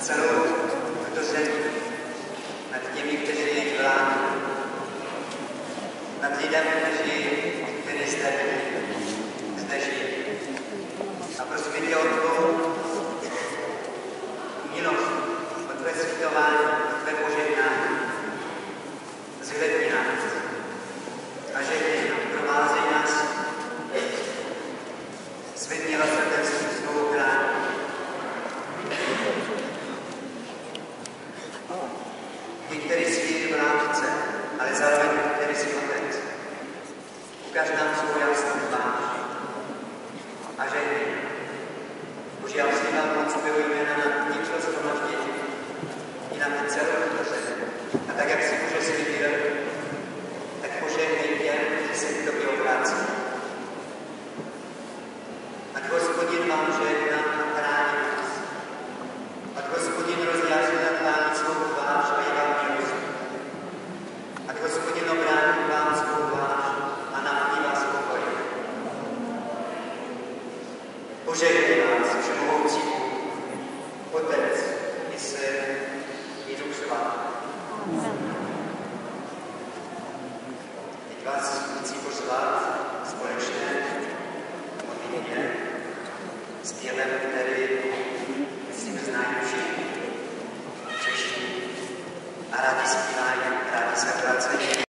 celou tuto zemi, nad těmi, kteří vládnou, nad lidem, kteří zde žijí. A prosím tě o tvou milost, o tvé světování, o tvé požehnání. Zhledni nás a žehnej nám, provázej nás, zvedni rozhodností svou chránu. Ty, který svědí v lásce, ale zároveň který jsi otec. Ukaž nám svou jasnou tvář a žehnej. Bože, já vzývám moc tvého jména na tímto shromaždění i na celou tuto zemi. A tak, jak si Bože svěděl, tak požehnej těm, že se k tobě obrací. Ať Hospodin vám žehná a chrání vás. Ať Hospodin rozjasní nad vámi svou tvář a je vám milostný. Ať Hospodin obrání vám svou tvář a naplní vás pokojem. Požehnej vás, všemohoucí Bůh, Otec i Syn i Duch Svatý. Teď vás chci pozvat společně modlitbě s tělem